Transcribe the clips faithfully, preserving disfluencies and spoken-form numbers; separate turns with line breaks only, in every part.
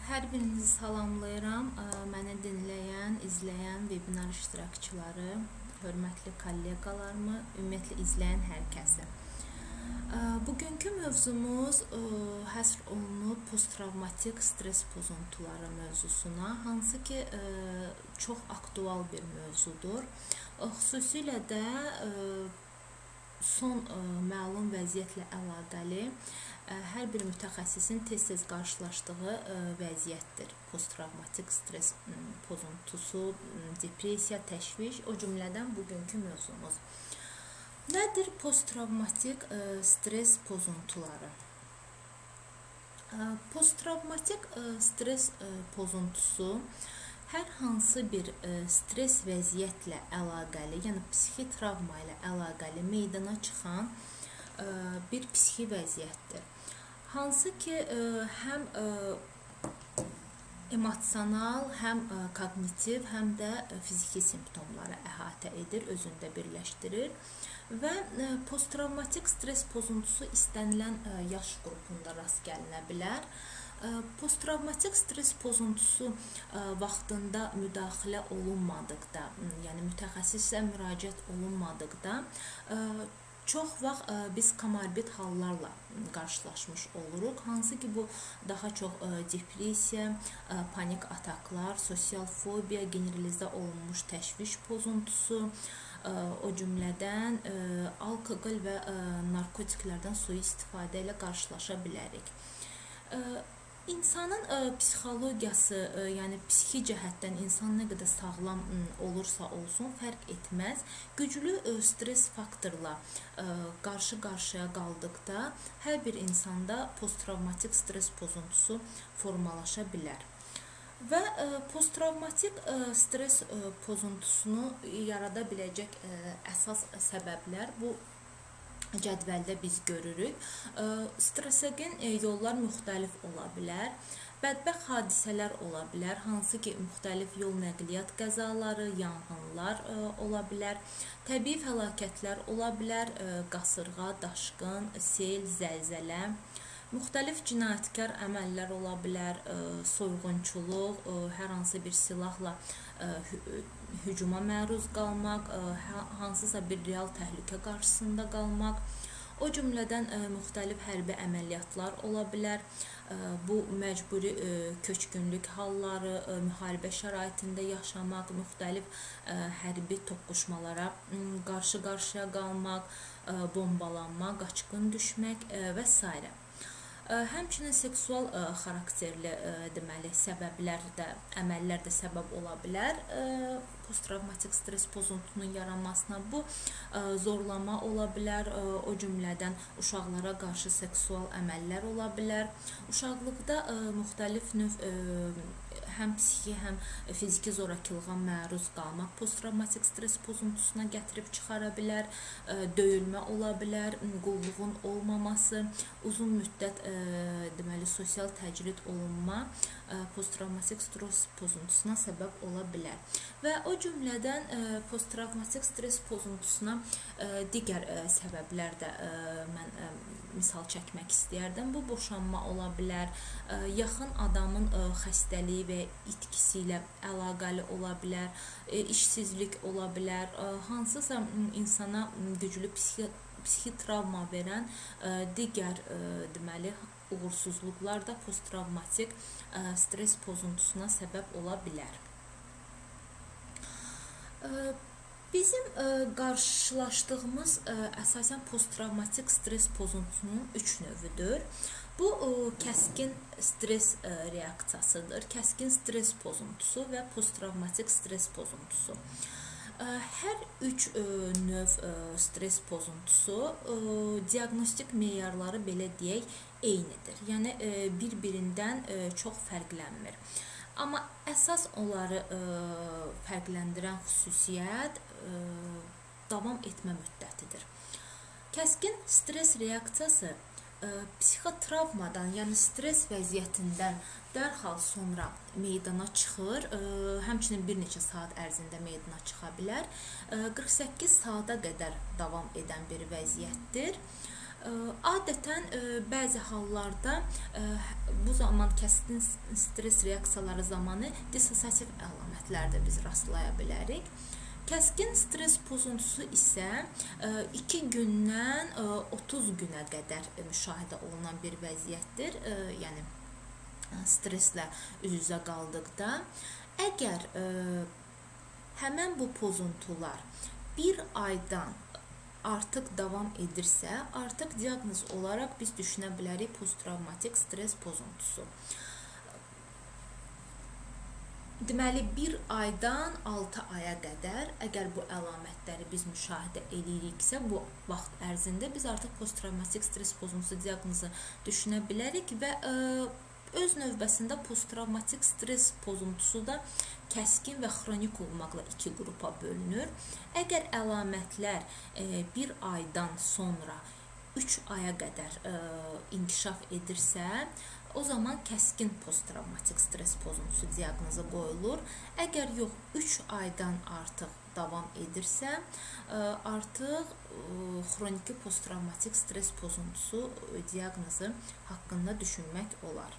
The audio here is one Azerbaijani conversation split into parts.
Hər birinizi salamlayıram. Məni dinləyən, izləyən webinar iştirakçıları, hörmətli kolleqalarımı, ümumiyyətlə izləyən hər kəsi. Bugünkü mövzumuz həsr olunub posttravmatik stres pozuntuları mövzusuna, hansı ki çox aktual bir mövzudur. Xüsusilə də son məlum vəziyyətlə əlaqəli hər bir mütəxəssisin tez-tez qarşılaşdığı vəziyyətdir. Posttravmatik stres pozuntusu, depressiya, təşviş, o cümlədən bugünkü mövzumuz. Nədir posttravmatik stres pozuntuları? Posttravmatik stres pozuntusu hər hansı bir stres vəziyyətlə əlaqəli, yəni psixi travma ilə əlaqəli meydana çıxan bir psixi vəziyyətdir. Hansı ki, həm emosional, həm kognitiv, həm də fiziki simptomları əhatə edir, özündə birləşdirir. Və posttravmatik stres pozuntusu istənilən yaş qrupunda rast gəlinə bilər. Posttravmatik stres pozuntusu vaxtında müdaxilə olunmadıqda, yəni mütəxəssisə müraciət olunmadıqda çox vaxt biz komorbid hallarla qarşılaşmış oluruq. Hansı ki, bu daha çox depressiya, panik ataklar, sosial fobiya, generalizə olunmuş təşviş pozuntusu, o cümlədən alkoqol və narkotiklərdən sui-istifadə ilə qarşılaşa bilərik. İnsanın psixologiyası, yəni psixi cəhətdən insan nə qədər sağlam olursa olsun, fərq etməz. Güclü stres faktorla qarşı-qarşıya qaldıqda hər bir insanda posttravmatik stres pozuntusu formalaşa bilər. Və posttravmatik stres pozuntusunu yarada biləcək əsas səbəblər bu cədvəldə biz görürük. Stresogen yollar müxtəlif ola bilər. Bədbəxt hadisələr ola bilər, hansı ki, müxtəlif yol nəqliyyat qəzaları, yanğınlar ola bilər. Təbii fəlakətlər ola bilər, qasırğa, daşqın, sel, zəlzələ. Müxtəlif cinayətkar əməllər ola bilər, soyğunçuluq, hər hansı bir silahla hücuma məruz qalmaq, hansısa bir real təhlükə qarşısında qalmaq, o cümlədən müxtəlif hərbi əməliyyatlar ola bilər. Bu məcburi köçkünlük halları, müharibə şəraitində yaşamaq, müxtəlif hərbi toqquşmalara qarşı-qarşıya qalmaq, bombalanma, qaçqın düşmək və s. Həmçinin seksual xarakterli deməli səbəblər də, əməllər də səbəb ola bilər posttravmatik stres pozuntusunun yaranmasına. Bu zorlama ola bilər, o cümlədən uşaqlara qarşı seksual əməllər ola bilər. Uşaqlıqda müxtəlif növ həm psixi, həm fiziki zorakılığa məruz qalmaq posttravmatik stres pozuntusuna gətirib çıxara bilər. Döyülmə ola bilər, qulluğun olmaması, uzun müddət deməli sosial təcrid olunma posttravmatik stres pozuntusuna səbəb ola bilər. Və o cümlədən posttravmatik stres pozuntusuna digər səbəblər də mən misal çəkmək istəyərdim. Bu boşanma ola bilər, yaxın adamın xəstəliyi və itkisi ilə əlaqəli ola bilər, işsizlik ola bilər, hansısa insana güclü psixi psixi travma verən digər deməli uğursuzluqlar da posttravmatik stres pozuntusuna səbəb ola bilər. Bizim qarşılaşdığımız əsasən posttravmatik stres pozuntusunun üç növüdür. Bu kəskin stres reaksiyasıdır, kəskin stres pozuntusu və posttravmatik stres pozuntusu. Hər üç növ stres pozuntusu diaqnostik meyarları belə deyək eynidir. Yəni bir-birindən çox fərqlənmir. Amma əsas onları fərqləndirən xüsusiyyət davam etmə müddətidir. Kəskin stres reaksiyası psixotravmadan, yəni stres vəziyyətindən dərhal sonra meydana çıxır, həmçinin bir neçə saat ərzində meydana çıxa bilər. qırx səkkiz saata qədər davam edən bir vəziyyətdir. Adətən bəzi hallarda bu zaman kəskin stres reaksiyaları zamanı dissosiativ əlamətlərdə biz rastlaya bilərik. Kəskin stres pozuntusu isə iki gündən otuz günə qədər müşahidə olunan bir vəziyyətdir. Yəni streslə üz-üzə qaldıqda, əgər həmən bu pozuntular bir aydan artıq davam edirsə, artıq diaqnoz olaraq biz düşünə bilərik posttravmatik stres pozuntusu. Deməli, bir aydan altı aya qədər, əgər bu əlamətləri biz müşahidə ediriksə, bu vaxt ərzində biz artıq posttravmatik stres pozuntusu diaqnozu düşünə bilərik və öz növbəsində posttravmatik stres pozuntusu da kəskin və xronik olmaqla iki qrupa bölünür. Əgər əlamətlər bir aydan sonra üç aya qədər inkişaf edirsə, o zaman kəskin posttravmatik stres pozuntusu diaqnozu qoyulur. Əgər yox, üç aydan artıq davam edirsə, artıq xroniki posttravmatik stres pozuntusu diaqnozu haqqında düşünmək olar.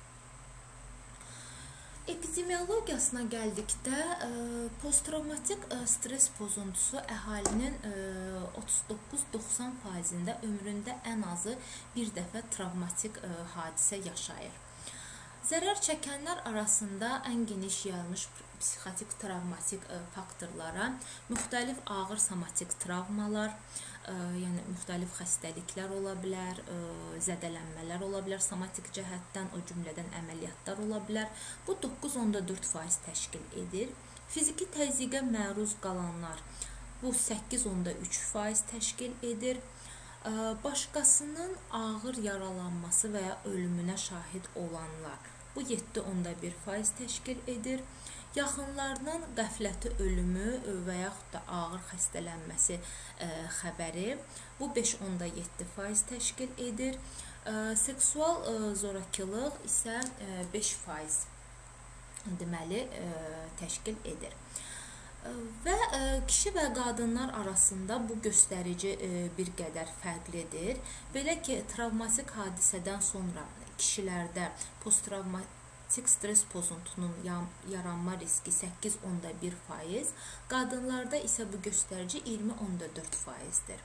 Epidemiologiyasına gəldikdə, posttravmatik stres pozuntusu əhalinin otuz doqquz doxsan faizində ömründə ən azı bir dəfə travmatik hadisə yaşayır. Zərər çəkənlər arasında ən geniş yayılmış psixotik travmatik faktorlara müxtəlif ağır somatik travmalar, yəni müxtəlif xəstəliklər ola bilər, zədələnmələr ola bilər somatik cəhətdən, o cümlədən əməliyyatlar ola bilər. Bu doqquz onda dörd faiz təşkil edir. Fiziki təzyiqə məruz qalanlar bu səkkiz onda üç faiz təşkil edir. Başqasının ağır yaralanması və ya ölümünə şahid olanlar bu yeddi onda bir faiz təşkil edir. Yaxınlarının qəfləti ölümü və yaxud da ağır xəstələnməsi xəbəri bu beş onda yeddi faiz təşkil edir. Seksual zorakılıq isə beş faiz deməli təşkil edir. Və kişi və qadınlar arasında bu göstərici bir qədər fərqlidir. Belə ki, travmatik hadisədən sonra kişilərdə posttravmatik stres pozuntusunun yaranma riski səkkiz onda bir faiz, qadınlarda isə bu göstərici iyirmi onda dörd faizdir.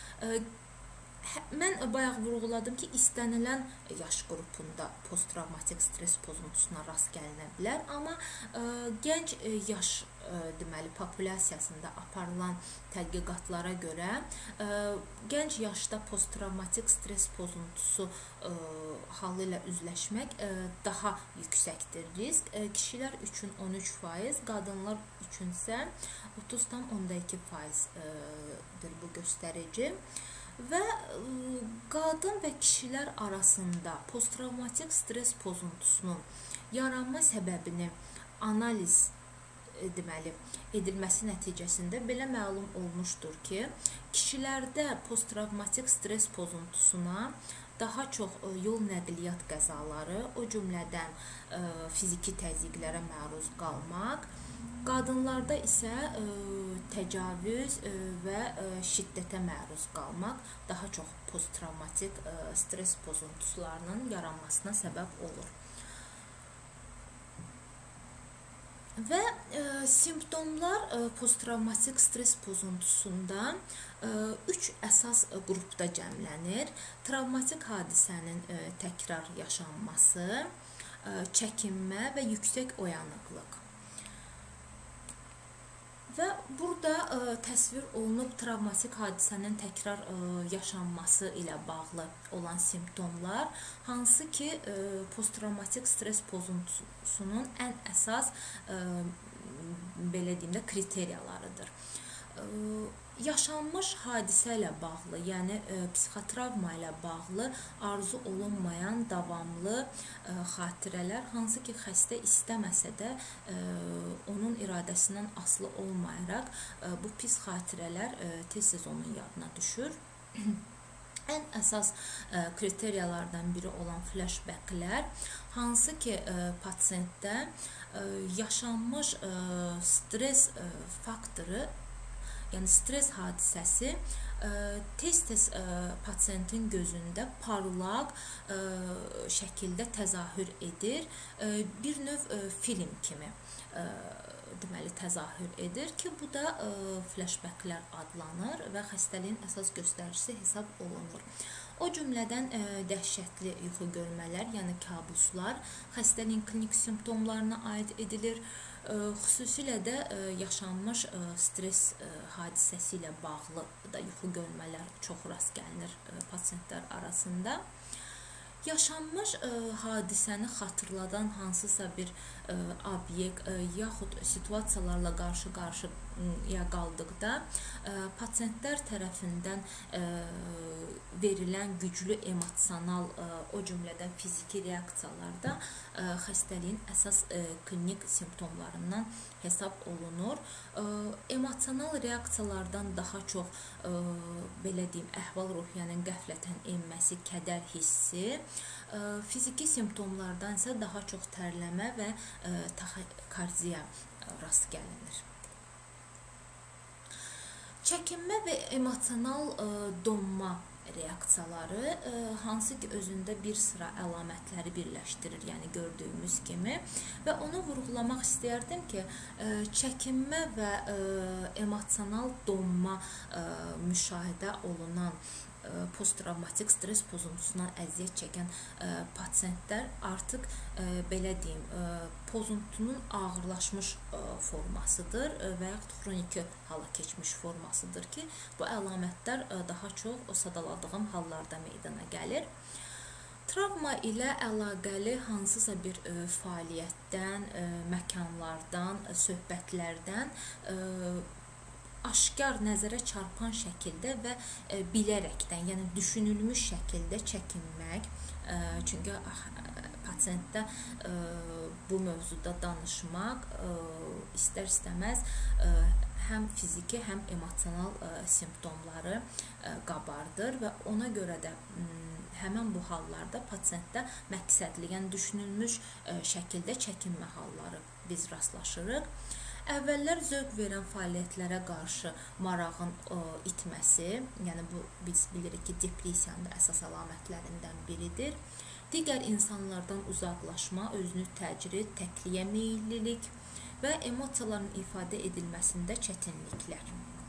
Mən bayaq vurğuladım ki, istənilən yaş qrupunda posttravmatik stres pozuntusuna rast gəlinə bilər, amma gənc yaş deməli populyasiyasında aparılan tədqiqatlara görə gənc yaşda posttravmatik stres pozuntusu halı ilə üzləşmək daha yüksəkdir risk. Kişilər üçün on üç faiz, qadınlar üçün isə otuz tam onda iki faizdir bu göstərici. Və qadın və kişilər arasında posttravmatik stres pozuntusunun yaranma səbəbini analiz deməli edilməsi nəticəsində belə məlum olmuşdur ki, kişilərdə posttravmatik stres pozuntusuna daha çox yol nəqliyyat qəzaları, o cümlədən fiziki təzyiqlərə məruz qalmaq, qadınlarda isə təcavüz və şiddətə məruz qalmaq daha çox posttravmatik stres pozuntularının yaranmasına səbəb olur. Və simptomlar posttravmatik stres pozuntusunda üç əsas qrupda cəmlənir. Travmatik hadisənin təkrar yaşanması, çəkinmə və yüksək oyanıqlıq. Və burada ə, təsvir olunub travmatik hadisənin təkrar ə, yaşanması ilə bağlı olan simptomlar, hansı ki, ə, posttravmatik stres pozuntusunun ən əsas ə, belə deyim də kriteriyalarıdır. Ə, yaşanmış hadisə ilə bağlı, yəni ə, psixotravma ilə bağlı arzu olunmayan davamlı ə, xatirələr, hansı ki, xəstə istəməsə də ə, onun iradəsindən asılı olmayaraq ə, bu pis xatirələr ə, tez-tez onun yadına düşür. Ən əsas ə, kriteriyalardan biri olan flashbacklər, hansı ki, ə, pasiyentdə ə, yaşanmış ə, stres ə, faktoru, yəni stres hadisəsi tez-tez pasiyentin gözündə parlaq şəkildə təzahür edir. Bir növ film kimi deməli təzahür edir ki, bu da flashbacklər adlanır və xəstəliyin əsas göstəricisi hesab olunur. O cümlədən dəhşətli yuxu görmələr, yəni kabuslar xəstəliyin klinik simptomlarına aid edilir. Xüsusilə də yaşanmış stres hadisəsi ilə bağlı da yuxu görmələr çox rast gəlinir pasiyentlər arasında. Yaşanmış hadisəni xatırladan hansısa bir obyekt yaxud situasiyalarla qarşı-qarşıya qaldıqda pasiyentlər tərəfindən verilən güclü emosional, o cümlədən fiziki reaksiyalarda xəstəliyin əsas klinik simptomlarından hesab olunur. Emosional reaksiyalardan daha çox belə deyim, əhval-ruhiyyənin qəflətən enməsi, kədər hissi, fiziki simptomlardan isə daha çox tərləmə və taxikardiya rast gəlinir. Çəkinmə və emosional donma reaksiyaları hansı ki özündə bir sıra əlamətləri birləşdirir, yəni gördüyümüz kimi və onu vurğulamaq istəyərdim ki, çəkinmə və emosional donma müşahidə olunan posttravmatik stres pozuntusundan əziyyət çəkən pasiyentlər artıq belə deyim, pozuntunun ağırlaşmış formasıdır və yaxud xroniki hala keçmiş formasıdır ki, bu əlamətlər daha çox o sadaladığım hallarda meydana gəlir. Travma ilə əlaqəli hansısa bir fəaliyyətdən, məkanlardan, söhbətlərdən aşkar nəzərə çarpan şəkildə və bilərəkdən, yəni düşünülmüş şəkildə çəkinmək, çünki pasiyentdə bu mövzuda danışmaq istər-istəməz həm fiziki, həm emosional simptomları qabardır və ona görə də həmən bu hallarda pasiyentdə məqsədli, yəni düşünülmüş şəkildə çəkinmə halları biz rastlaşırıq. Əvvəllər zövq verən fəaliyyətlərə qarşı marağın itməsi, yəni bu biz bilirik ki, depressiyanın da əsas əlamətlərindən biridir. Digər insanlardan uzaqlaşma, özünü təcrid, təkliyə meyillilik və emosiyaların ifadə edilməsində çətinliklər.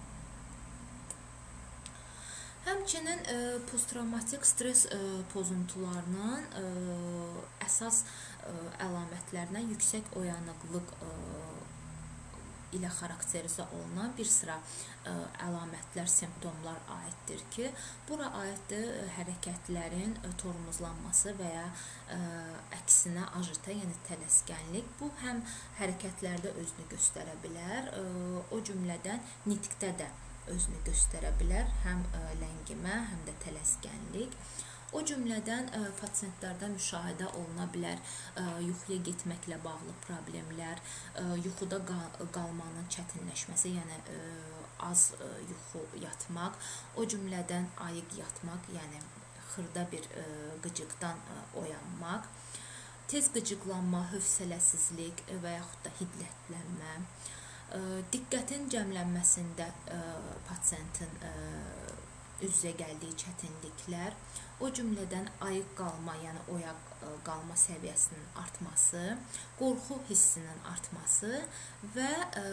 Həmçinin posttravmatik stres pozuntularının əsas əlamətlərinə yüksək oyanıqlıq ilə xarakterizə olunan bir sıra əlamətlər, simptomlar aiddir ki, bura aiddir hərəkətlərin tormozlanması və ya əksinə ajita, yəni tələskənlik. Bu həm hərəkətlərdə özünü göstərə bilər, o cümlədən nitqdə də özünü göstərə bilər, həm ləngimə, həm də tələskənlik. O cümlədən pasiyentlərdə müşahidə oluna bilər yuxuya getməklə bağlı problemlər, yuxuda qalmanın çətinləşməsi, yəni az yuxu yatmaq, o cümlədən ayıq yatmaq, yəni xırda bir qıcıqdan oyanmaq, tez qıcıqlanma, hövsələsizlik və yaxud da hiddətlənmə, diqqətin cəmlənməsində pasiyentin üz-üzə gəldiyi çətinliklər, o cümlədən ayıq qalma, yəni oyaq qalma səviyyəsinin artması, qorxu hissinin artması və ə,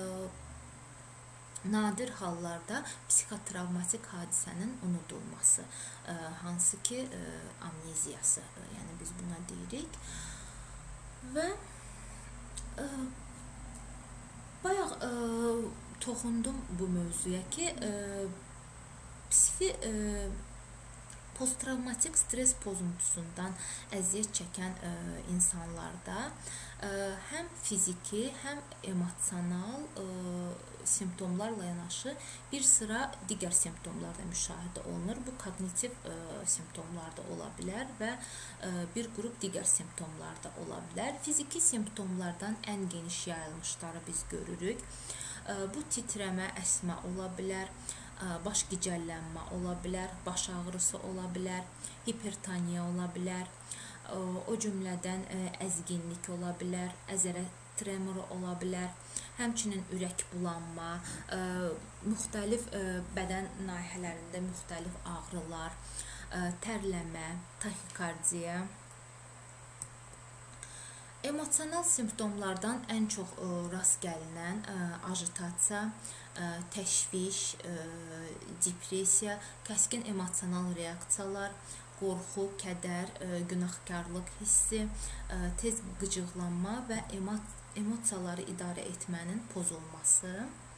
nadir hallarda psixotravmatik hadisənin unudulması, ə, hansı ki ə, amneziyası, yəni biz buna deyirik. Və ə, bayaq ə, toxundum bu mövzuya ki, ə, psixi ə, posttravmatik stres pozuntusundan əziyyət çəkən ə, insanlarda ə, həm fiziki, həm emosional ə, simptomlarla yanaşı bir sıra digər simptomlar da müşahidə olunur. Bu kognitiv ə, simptomlar da ola bilər və ə, bir qrup digər simptomlar da ola bilər. Fiziki simptomlardan ən geniş yayılmışları biz görürük. Ə, bu titrəmə, əsmə ola bilər, baş gicəllənmə ola bilər, baş ağrısı ola bilər, hipertoniya ola bilər, o cümlədən əzginlik ola bilər, əzələ tremoru ola bilər, həmçinin ürək bulanma, ə, müxtəlif ə, bədən nahiyələrində müxtəlif ağrılar, ə, tərləmə, taxikardiya. Emosional simptomlardan ən çox ə, rast gəlinən ə, ajitasiya, ə, təşviş, ə, depressiya, kəskin emosional reaksiyalar, qorxu, kədər, ə, günahkarlıq hissi, ə, tez qıcıqlanma və emo emosiyaları idarə etmənin pozulması.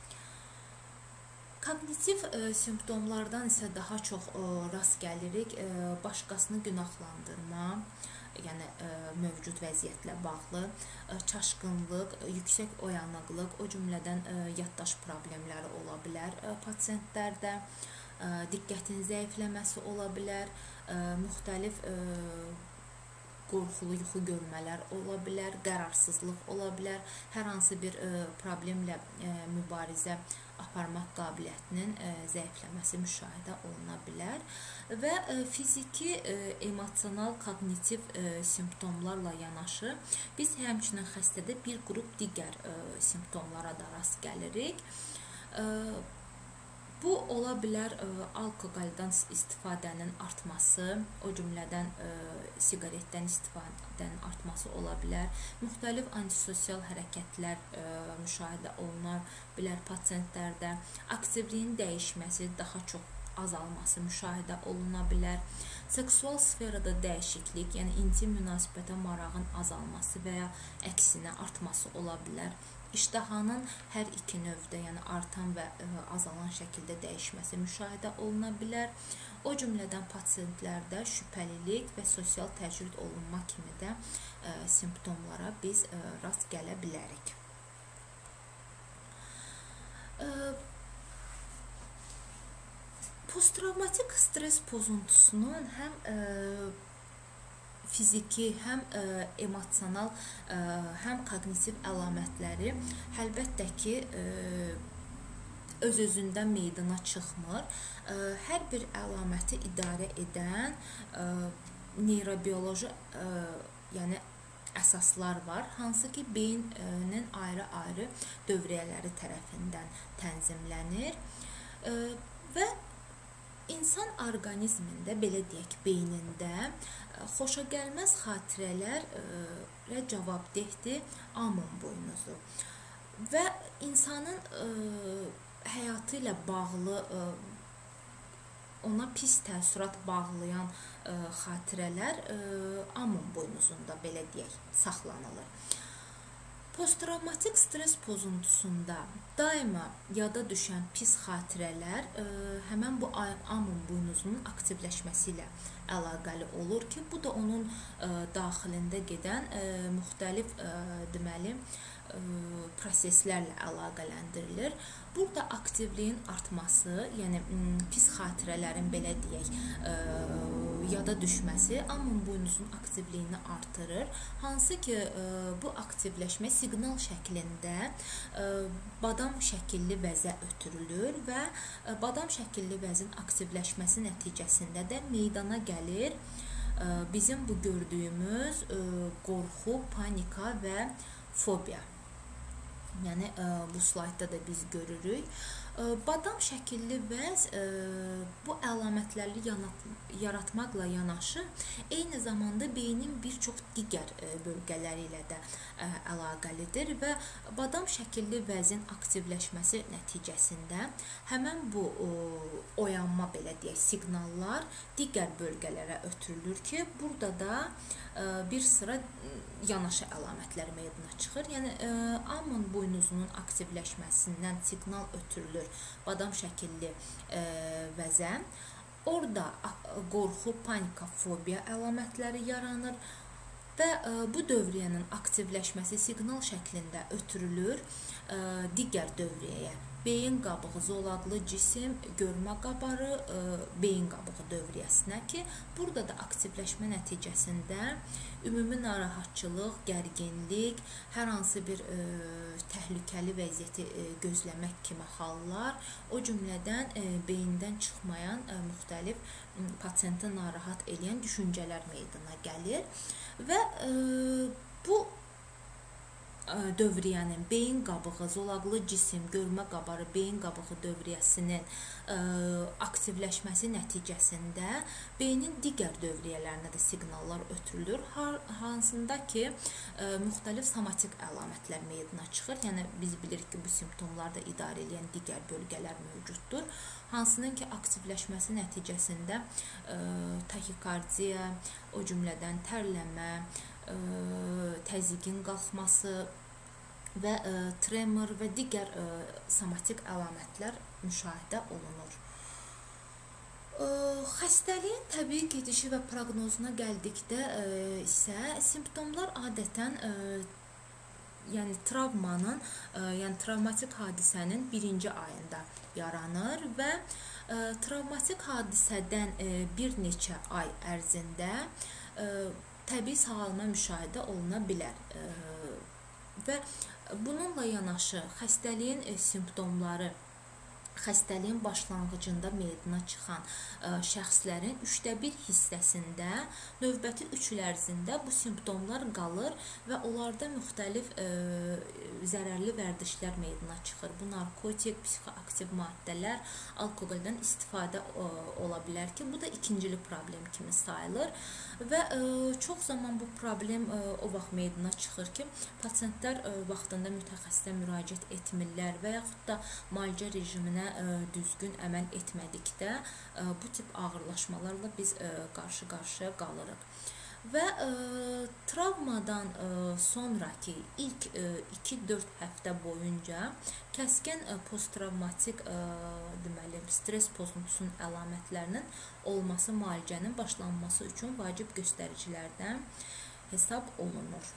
Kognitiv ə, simptomlardan isə daha çox ə, rast gəlirik, ə, başqasını günahlandırma, yəni ə, mövcud vəziyyətlə bağlı, ə, çaşqınlıq, ə, yüksək oyanıqlıq, o cümlədən ə, yaddaş problemləri ola bilər ə, pasientlərdə, ə, diqqətin zəifləməsi ola bilər, ə, müxtəlif ə, qorxulu yuxu görmələr ola bilər, qərarsızlıq ola bilər, hər hansı bir ə, problemlə ə, mübarizə aparmaq qabiliyyətinin ə, zəifləməsi müşahidə oluna bilər və ə, fiziki, ə, emosional, kognitiv ə, simptomlarla yanaşı biz həmçinin xəstədə bir qrup digər ə, simptomlara da rast gəlirik. Ə, Bu ola bilər ə, alkoqoldan istifadənin artması, o cümlədən ə, siqaretdən istifadənin artması ola bilər. Müxtəlif antisosial hərəkətlər ə, müşahidə oluna bilər pasientlərdə. Aktivliyin dəyişməsi, daha çox azalması müşahidə oluna bilər. Seksual sferada dəyişiklik, yəni intim münasibətə marağın azalması və ya əksinə artması ola bilər. İştahanın hər iki növdə, yəni artan və ə, azalan şəkildə dəyişməsi müşahidə oluna bilər. O cümlədən pasientlərdə şübhəlilik və sosial təcrid olunma kimi də ə, simptomlara biz ə, rast gələ bilərik. Ə, Posttravmatik stres pozuntusunun həm ə, fiziki, həm ə, emosional, ə, həm kognitiv əlamətləri əlbəttə ki, ə, öz-özündən meydana çıxmır. Ə, hər bir əlaməti idarə edən ə, neyrobioloji, ə, yəni əsaslar var, hansı ki, beynin ayrı-ayrı dövriyyələri tərəfindən tənzimlənir ə, və İnsan orqanizmində, belə deyək, beynində xoşagəlməz xatirələrə cavabdehdir amon boynuzu və insanın ə, həyatı ilə bağlı ə, ona pis təəssürat bağlayan ə, xatirələr ə, amon boynuzunda, belə deyək, saxlanılır. Posttravmatik stres pozuntusunda daima yada düşən pis xatirələr ə, həmən bu amon buynuzunun aktivləşməsi ilə əlaqəli olur ki, bu da onun ə, daxilində gedən ə, müxtəlif ə, deməli, ə, proseslərlə əlaqələndirilir. Burada aktivliyin artması, yəni pis xatirələrin, belə deyək, ə, yada düşməsi amon buynuzunun aktivliyini artırır. Hansı ki, ə, bu aktivləşmə siqnal şəklində ə, badam şəkilli vəzə ötürülür və ə, badam şəkilli vəzin aktivləşməsi nəticəsində də meydana gəlir ə, bizim bu gördüyümüz ə, qorxu, panika və fobiya. Yəni ə, bu slaydda da biz görürük. Ə, badam şəkilli vəz ə, bu əlamətləri yaratmaqla yanaşı, eyni zamanda beynin bir çox digər ə, bölgələri ilə də ə, əlaqəlidir və badam şəkilli vəzin aktivləşməsi nəticəsində həmən bu ə, oyanma, belə deyək, siqnallar digər bölgələrə ötürülür ki, burada da ə, bir sıra yanaşı əlamətlər meydana çıxır. Yəni ə, amon buynuzunun aktivləşməsindən siqnal ötürülür badam şəkilli ə, vəzə. Orada qorxu, panika, fobiya əlamətləri yaranır və ə, bu dövriyyənin aktivləşməsi siqnal şəklində ötürülür ə, digər dövriyyəyə. Beyin qabığı, zolaqlı cisim, görmə qabarı, ə, beyin qabığı dövriyyəsinə ki, burada da aktivləşmə nəticəsində ümumi narahatçılıq, gərginlik, hər hansı bir ə, təhlükəli vəziyyəti ə, gözləmək kimi hallar, o cümlədən ə, beyindən çıxmayan ə, müxtəlif ə, pasiyenti narahat edən düşüncələr meydana gəlir və ə, bu ə, dövriyyənin, beyin qabığı, zolaqlı cisim, görmə qabarı, beyin qabığı dövriyyəsinin ə, aktivləşməsi nəticəsində beynin digər dövriyyələrinə də siqnallar ötürülür, hansında ki, ə, müxtəlif somatik əlamətlər meydana çıxır. Yəni, biz bilirik ki, bu simptomları da idarə edən digər bölgələr mövcuddur, hansının ki, aktivləşməsi nəticəsində ə, taxikardiya, o cümlədən tərləmə, ə, təzyiqin qalxması və ə, tremor və digər ə, somatik əlamətlər müşahidə olunur. Ə, xəstəliyin təbii gedişi və proqnozuna gəldikdə ə, isə simptomlar adətən ə, yəni travmanın, ə, yəni travmatik hadisənin birinci ayında yaranır və ə, travmatik hadisədən ə, bir neçə ay ərzində ə, təbii sağalma müşahidə oluna bilər. Ə, və bununla yanaşı xəstəliyin simptomları xəstəliyin başlanğıcında meydana çıxan ə, şəxslərin üçdə bir hissəsində növbəti üç il ərzində bu simptomlar qalır və onlarda müxtəlif ə, zərərli vərdişlər meydana çıxır. Bu narkotik, psixoaktiv maddələr, alkoqoldan istifadə ə, ola bilər ki, bu da ikincili problem kimi sayılır və ə, çox zaman bu problem ə, o vaxt meydana çıxır ki, pasientlər ə, vaxtında mütəxəssisə müraciət etmirlər və yaxud da müalicə rejiminə ə, düzgün əməl etmədikdə ə, bu tip ağırlaşmalarla biz qarşı-qarşıya qalırıq. Və ə, travmadan ə, sonraki ilk iki dörd həftə boyunca kəskin ə, posttravmatik ə, deməli, stres pozuntusunun əlamətlərinin olması müalicənin başlanması üçün vacib göstəricilərdən hesab olunur.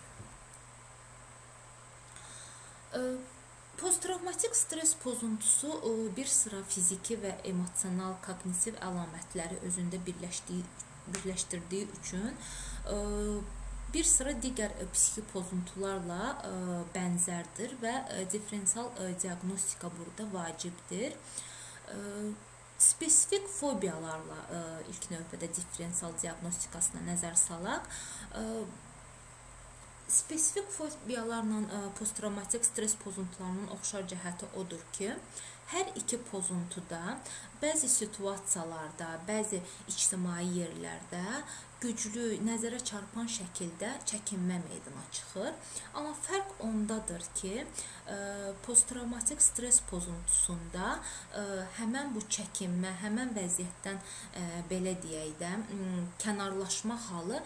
Ə, Posttravmatik stres pozuntusu bir sıra fiziki və emosional, kognitiv əlamətləri özündə birləşdirdiyi üçün bir sıra digər psixi pozuntularla bənzərdir və diferensial diaqnostika burada vacibdir. Spesifik fobiyalarla ilk növbədə diferensial diaqnostikasına nəzər salaq. Spesifik fobiyalarla posttravmatik stres pozuntularının oxşar cəhəti odur ki, hər iki pozuntuda bəzi situasiyalarda, bəzi ictimai yerlərdə güclü, nəzərə çarpan şəkildə çəkinmə meydana çıxır. Amma fərq ondadır ki, posttravmatik stres pozuntusunda həmən bu çəkinmə, həmən vəziyyətdən belə deyək də, kənarlaşma halı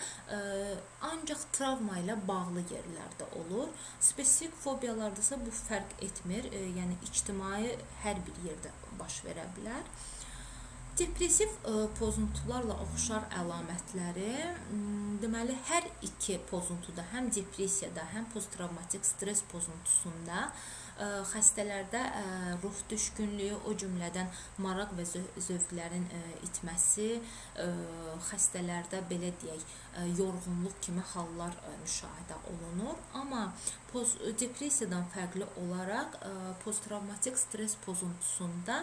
ancaq travma ilə bağlı yerlərdə olur. Spesifik fobiyalarda isə bu fərq etmir, yəni ictimai hər bir yerdə baş verə bilər. Depressiv pozuntularla oxşar əlamətləri, deməli, hər iki pozuntuda, həm depressiyada, həm posttravmatik stres pozuntusunda xəstələrdə ruh düşkünlüyü, o cümlədən maraq və zövqlərin itməsi, xəstələrdə belə deyək, yorğunluq kimi hallar müşahidə olunur. Amma depressiyadan fərqli olaraq posttravmatik stres pozuntusunda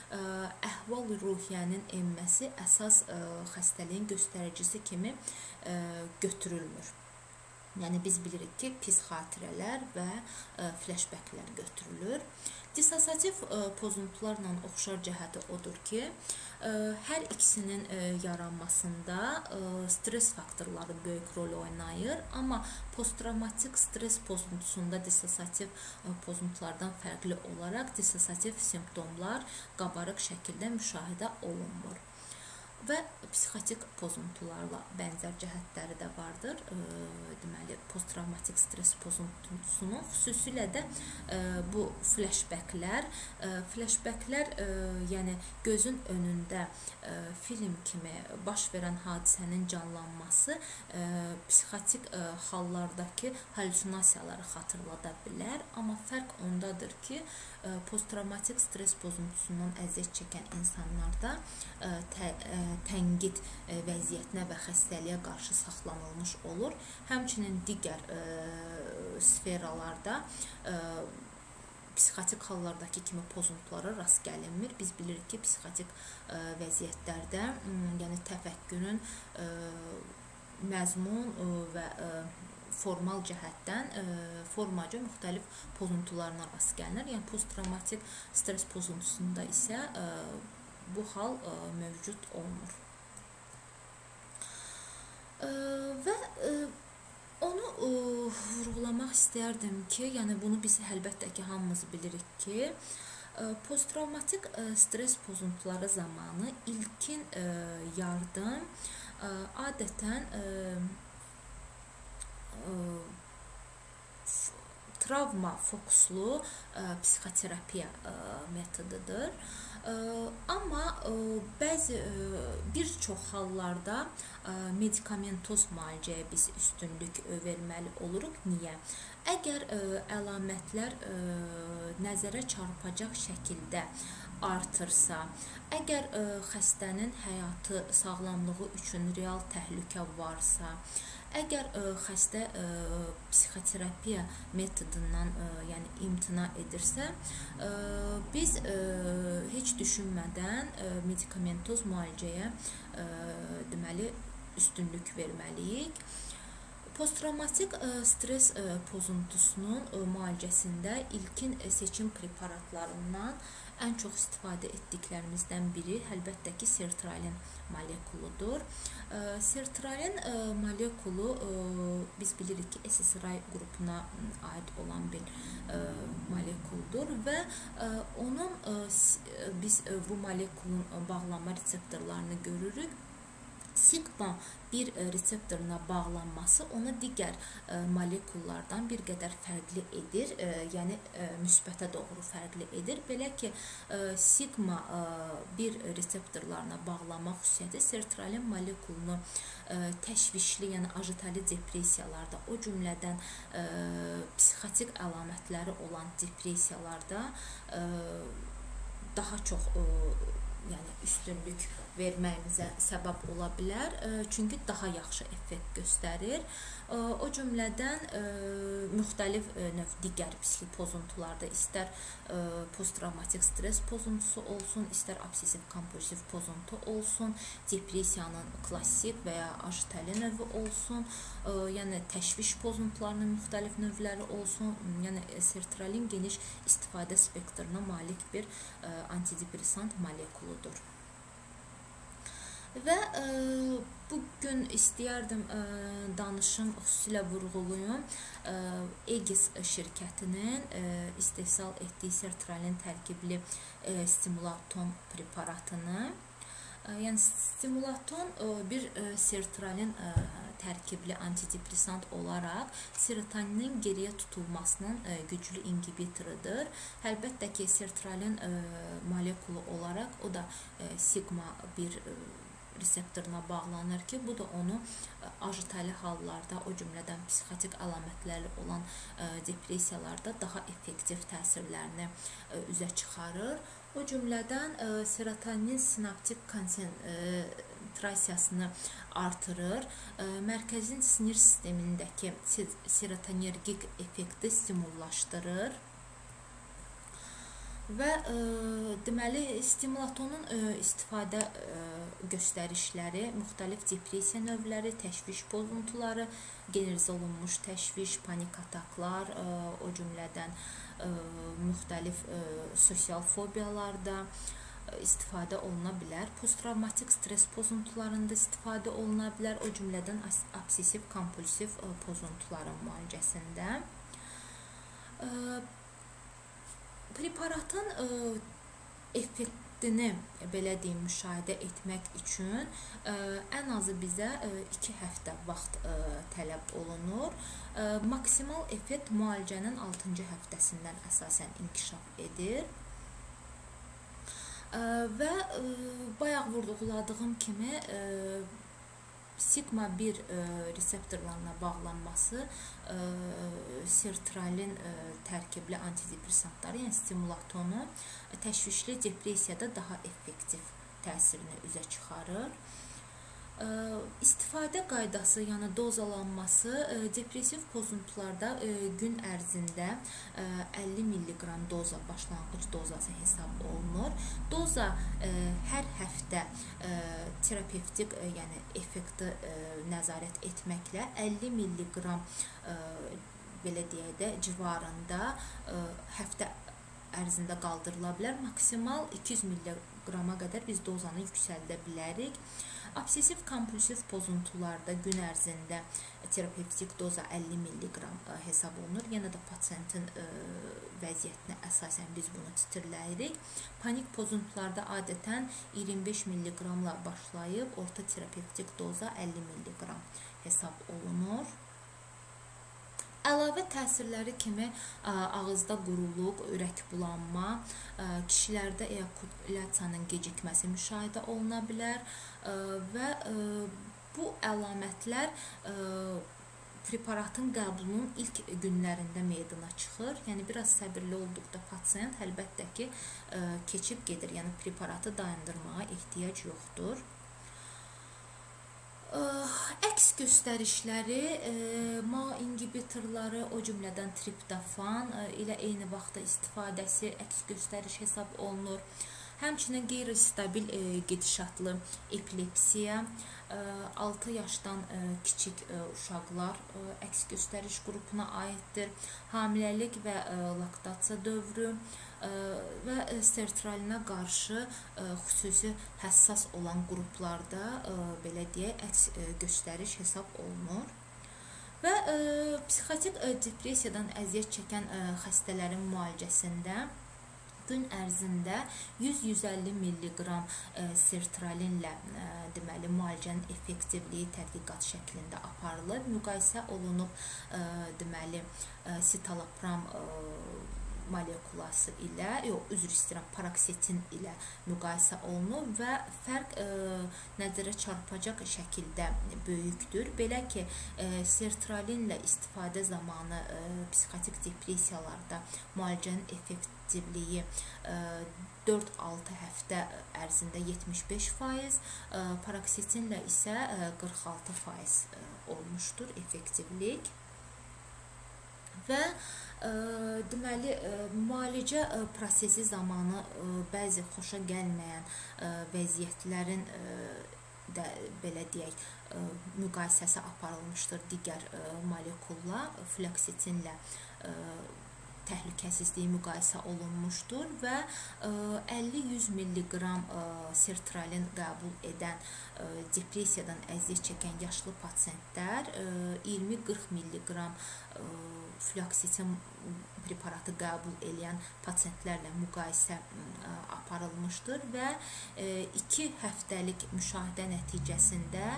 əhval-ruhiyyənin enməsi əsas xəstəliyin göstəricisi kimi götürülmür. Yəni, biz bilirik ki, pis xatirələr və flashbacklər götürülür. Dissosiativ pozuntularla oxşar cəhəti odur ki, hər ikisinin yaranmasında stres faktorları böyük rol oynayır, amma posttravmatik stres pozuntusunda dissosiativ pozuntulardan fərqli olaraq dissosiativ simptomlar qabarıq şəkildə müşahidə olunmur. Və psixotik pozuntularla bənzər cəhətləri də vardır. Deməli, posttravmatik stres pozuntusunun xüsusilə də bu flashbacklər, flashbacklər, yəni gözün önündə film kimi baş verən hadisənin canlanması psixotik hallardakı hallusinasiyaları xatırlada bilər. Amma fərq ondadır ki, posttravmatik stres pozuntusundan əziyyət çəkən insanlarda tənqid vəziyyətinə və xəstəliyə qarşı saxlanılmış olur. Həmçinin digər sferalarda psixotik hallardakı kimi pozuntulara rast gəlinmir. Biz bilirik ki, psixotik vəziyyətlərdə yəni təfəkkürün məzmun və formal cəhətdən e, formaca müxtəlif pozuntularına rast gəlinir. Yəni posttravmatik stres pozuntusunda isə e, bu hal e, mövcud olmur. E, və e, onu e, vurğulamaq istərdim ki, yəni bunu biz əlbəttə ki, hamımız bilirik ki, posttravmatik stres pozuntuları zamanı ilkin yardım adətən travma fokuslu psixoterapiya metodudur. Amma bəzi bir çox hallarda medikamentoz müalicəyə biz üstünlük verməli oluruq. Niyə? Əgər ə, əlamətlər ə, nəzərə çarpacaq şəkildə artırsa, əgər ə, xəstənin həyatı, sağlamlığı üçün real təhlükə varsa, əgər ə, xəstə ə, psixoterapiya metodundan ə, yəni imtina edirsə, ə, biz ə, heç düşünmədən ə, medikamentoz müalicəyə ə, deməli üstünlük verməliyik. Posttravmatik stres pozuntusunun müalicəsində ilkin seçim preparatlarından ən çox istifadə etdiklərimizdən biri əlbəttə ki, sertralin molekuludur. Sertralin molekulu biz bilirik ki, S S R I qrupuna aid olan bir molekuldur və onun biz bu molekulun bağlanma reseptorlarını görürük. Sigma bir reseptoruna bağlanması onu digər molekullardan bir qədər fərqli edir, yəni müsbətə doğru fərqli edir. Belə ki, sigma bir reseptorlarına bağlanma xüsusiyyəti sertralin molekulunu təşvişli, yəni ajitali depressiyalarda, o cümlədən psixotik əlamətləri olan depressiyalarda daha çox yəni üstünlük verməyimizə səbəb ola bilər. Çünki daha yaxşı effekt göstərir. O cümlədən müxtəlif növ digər psixik pozuntularda istər posttravmatik stres pozuntusu olsun, istər obsessiv kompulsiv pozuntu olsun, depressiyanın klassik və ya ajitali növü olsun, yəni təşviş pozuntularının müxtəlif növləri olsun, yəni sertralin geniş istifadə spektrına malik bir antidepressant molekuludur. Və e, bugün istəyərdim e, danışım, xüsusilə vurğuluyum e, Aegis şirkətinin e, istehsal etdiyi sertralin tərkibli e, stimulaton preparatını. E, yəni stimulaton e, bir e, sertralin e, tərkibli antidepressant olaraq serotoninin geriyə tutulmasının e, güclü inhibitorudur. Əlbəttə ki, sertralin e, molekulu olaraq o da e, sigma bir e, reseptoruna bağlanır ki, bu da onu ajitali hallarda, o cümlədən psixotik əlamətləri olan e, depressiyalarda daha effektiv təsirlərini e, üzə çıxarır. O cümlədən e, serotonin sinaptik konsentrasiyasını artırır, e, mərkəzin sinir sistemindəki serotonergik effekti stimullaşdırır. Və e, deməli stimulatonun e, istifadə e, göstərişləri, müxtəlif depressiya növləri, təşviş pozuntuları, generalizə olunmuş təşviş, panik ataklar, e, o cümlədən e, müxtəlif e, sosial fobiyalarda e, istifadə oluna bilər. Posttravmatik stres pozuntularında istifadə oluna bilər, o cümlədən obsessiv kompulsiv e, pozuntuların müalicəsində. E, Preparatın e, effektini belə deyim, müşahidə etmək üçün e, ən azı bizə e, iki həftə vaxt e, tələb olunur. E, maksimal effekt müalicənin altıncı həftəsindən əsasən inkişaf edir. E, və e, bayaq vurğuladığım kimi e, sigma bir e, reseptorlarına bağlanması e, sertralin e, tərkibli antidepressantları, yəni stimulatonu təşvişli depressiyada daha effektiv təsirini üzə çıxarır. İstifadə qaydası, yəni dozalanması depressiv pozuntularda gün ərzində əlli milliqram doza başlanğıc dozası hesab olunur. Doza hər həftə terapevtik, yəni effekti nəzarət etməklə əlli milliqram belə deyək də civarında həftə ərzində qaldırıla bilər. Maksimal iki yüz milliqrama qədər biz dozanı yüksəldə bilərik. Obsessiv kompulsiv pozuntularda gün ərzində terapevtik doza əlli milliqram hesab olunur. Yenə də pasiyentin vəziyyətinə əsasən biz bunu titirləyirik. Panik pozuntularda adətən iyirmi beş milliqramla başlayıb orta terapevtik doza əlli milliqram hesab olunur. Əlavə təsirləri kimi ağızda quruluq, ürək bulanma, kişilərdə eyakulyasiyanın gecikməsi müşahidə oluna bilər və bu əlamətlər preparatın qəbulunun ilk günlərində meydana çıxır. Yəni biraz səbirli olduqda pasiyent əlbəttə ki keçib gedir. Yəni preparatı dayandırmağa ehtiyac yoxdur. Əks göstərişləri M A inhibitorları, o cümlədən triptofan ilə eyni vaxtda istifadəsi əks göstəriş hesab olunur. Həmçinin qeyri-stabil gedişatlı epilepsiya, altı yaşdan kiçik uşaqlar əks göstəriş qrupuna aiddir. Hamiləlik və laktasiya dövrü və sertralinə qarşı xüsusi həssas olan qruplarda belə deyək, əks göstəriş hesab olunur. Və psixotik depressiyadan əziyyət çəkən xəstələrin müalicəsində gün ərzində yüz yüz əlli milliqram sertralinlə deməli müalicənin effektivliyi tədqiqat şəklində aparılır. Müqayisə olunub deməli sitalopram molekulası ilə, yox, üzr istəyirəm, paroksitin ilə müqayisə olunur və fərq nəzərə çarpacaq şəkildə böyükdür. Belə ki, sertralinlə istifadə zamanı psixotik depressiyalarda müalicənin effektivliyi dörd altı həftə ərzində yetmiş beş faiz, paroksitinlə isə qırx altı faiz olmuşdur effektivlik. Və deməli müalicə prosesi zamanı bəzi xoşa gəlməyən vəziyyətlərin də belə deyək müqayisəsi aparılmışdır digər molekulla, fluoksitinlə təhlükəsizliyi müqayisə olunmuşdur və əlli yüz milliqram sertralin qəbul edən depressiyadan əziyyət çəkən yaşlı pasiyentlər iyirmi qırx milliqram fluoksitin preparatı qəbul edən pasiyentlərlə müqayisə aparılmışdır və iki həftəlik müşahidə nəticəsində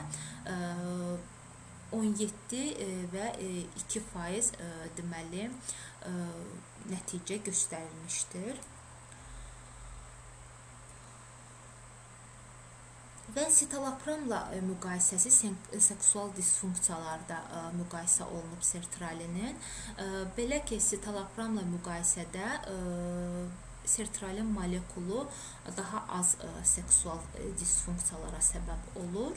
on yeddi və iki faiz deməli nəticə göstərilmişdir. Və sitalopramla müqayisəsi seksual disfunksiyalarda müqayisə olunub sertralinin. Belə ki, sitalopramla müqayisədə sertralin molekulu daha az seksual disfunksiyalara səbəb olur.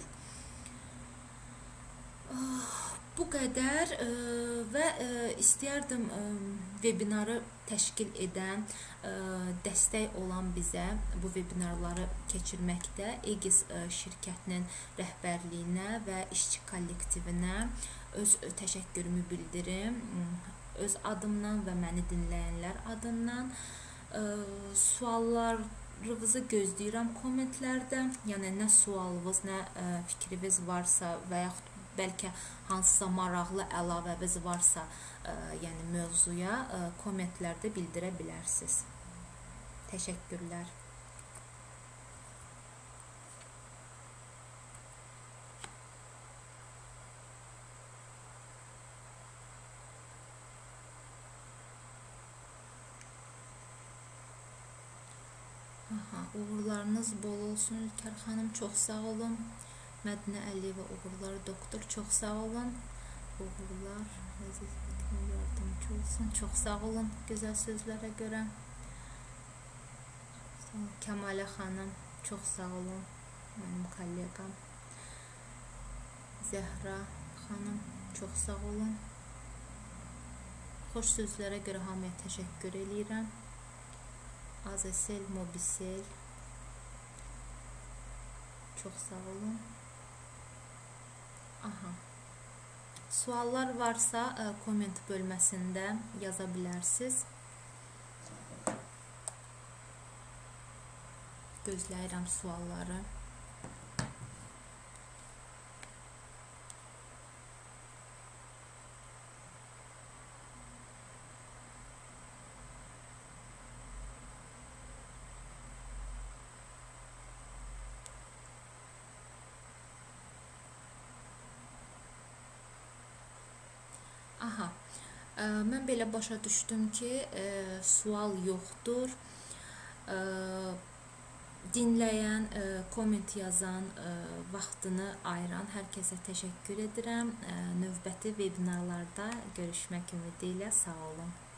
Bu qədər və istəyərdim webinarı təşkil edən, dəstək olan bizə bu webinarları keçirməkdə Egis şirkətinin rəhbərliyinə və işçi kollektivinə öz təşəkkürümü bildirim. Öz adımdan və məni dinləyənlər adından suallarınızı gözləyirəm kommentlərdə. Yəni nə sualınız, nə fikriniz varsa və yaxud bəlkə hansısa maraqlı əlavəniz varsa, yəni mövzuya kommentlərdə bildirə bilərsiniz. Təşəkkürlər. Aha, uğurlarınız bol olsun Ülkər xanım, çox sağ olun. Mədinə Əliyeva uğurlar doktor, çox sağ olun. Uğurlar, əzizliklə yardımcı olsun. Çox sağ olun gözəl sözlərə görə. Kəmalə xanım, çox sağ olun, mənim kollegam. Zəhra xanım, çox sağ olun. Xoş sözlərə görə hamıya təşəkkür edirəm. Azesel, Mobisel, çox sağ olun. Aha. Suallar varsa komment bölməsində yaza bilərsiniz. Gözləyirəm sualları. Aha, mən belə başa düşdüm ki, e, sual yoxdur. E, dinləyən, e, komment yazan, e, vaxtını ayıran hər kəsə təşəkkür edirəm. E, növbəti vebinarlarda görüşmək ümidi ilə sağ olun.